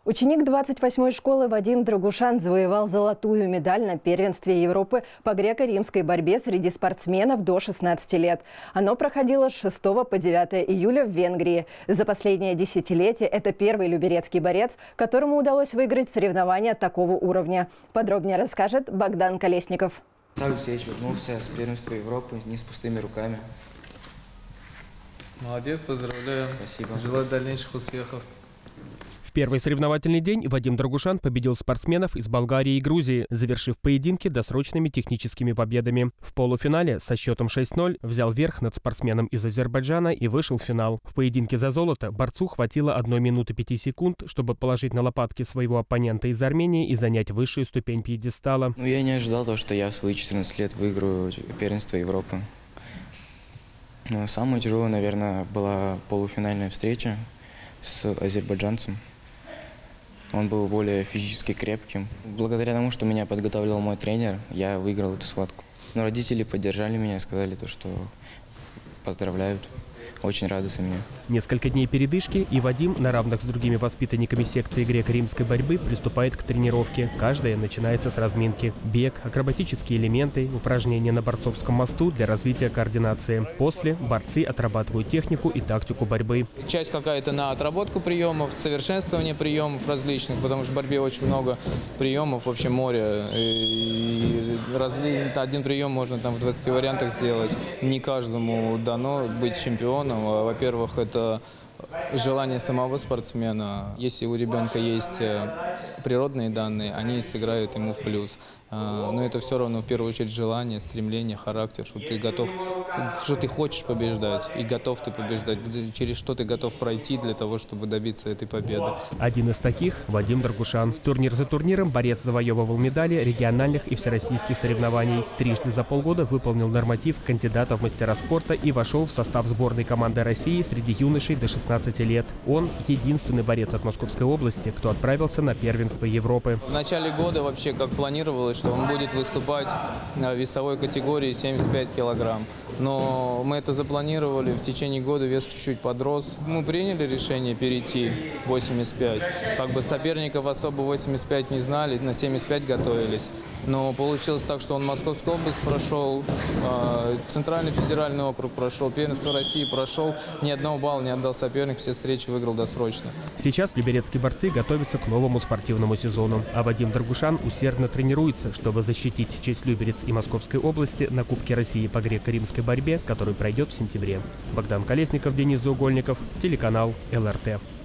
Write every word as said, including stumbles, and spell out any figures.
Ученик двадцать восьмой школы Вадим Драгушан завоевал золотую медаль на первенстве Европы по греко-римской борьбе среди спортсменов до шестнадцати лет. Оно проходило с шестого по девятое июля в Венгрии. За последнее десятилетие это первый люберецкий борец, которому удалось выиграть соревнования такого уровня. Подробнее расскажет Богдан Колесников. Алексеевич вернулся с первенства Европы не с пустыми руками. Молодец, поздравляю. Спасибо. Желаю дальнейших успехов. В первый соревновательный день Вадим Драгушан победил спортсменов из Болгарии и Грузии, завершив поединки досрочными техническими победами. В полуфинале со счетом шесть ноль взял верх над спортсменом из Азербайджана и вышел в финал. В поединке за золото борцу хватило одной минуты пяти секунд, чтобы положить на лопатки своего оппонента из Армении и занять высшую ступень пьедестала. Ну, я не ожидал того, что я в свои четырнадцать лет выиграю первенство Европы. Но самое тяжелое, наверное, была полуфинальная встреча с азербайджанцем. Он был более физически крепким. Благодаря тому, что меня подготавливал мой тренер, я выиграл эту схватку. Но родители поддержали меня, сказали, то, что поздравляют. Очень рады за меня. Несколько дней передышки, и Вадим на равных с другими воспитанниками секции греко-римской борьбы приступает к тренировке. Каждая начинается с разминки. Бег, акробатические элементы, упражнения на борцовском мосту для развития координации. После борцы отрабатывают технику и тактику борьбы. Часть какая-то на отработку приемов, совершенствование приемов различных, потому что в борьбе очень много приемов, вообще море. И разли... один прием можно там в двадцати вариантах сделать. Не каждому дано быть чемпионом. Во-первых, это желание самого спортсмена. Если у ребенка есть природные данные, они сыграют ему в плюс. Но это все равно в первую очередь желание, стремление, характер, что ты готов, что ты хочешь побеждать и готов ты побеждать, через что ты готов пройти для того, чтобы добиться этой победы. Один из таких – Вадим Драгушан. Турнир за турниром борец завоевывал медали региональных и всероссийских соревнований. Трижды за полгода выполнил норматив кандидата в мастера спорта и вошел в состав сборной команды России среди юношей до шестнадцати лет. Он – единственный борец от Московской области, кто отправился на первенство Европы. В начале года вообще как планировалось, что он будет выступать в весовой категории семьдесят пять килограмм. Но мы это запланировали, в течение года вес чуть-чуть подрос. Мы приняли решение перейти в восемьдесят пять. Как бы соперников особо восемьдесят пять не знали, на семьдесят пять готовились. Но получилось так, что он Московскую область прошел, Центральный федеральный округ прошел, первенство России прошел, ни одного балла не отдал соперник, все встречи выиграл досрочно. Сейчас люберецкие борцы готовятся к новому спортивному сезону, а Вадим Драгушан усердно тренируется, чтобы защитить честь Люберец и Московской области на Кубке России по греко-римской борьбе, который пройдет в сентябре. Богдан Колесников, Денис Заугольников, телеканал эл эр тэ.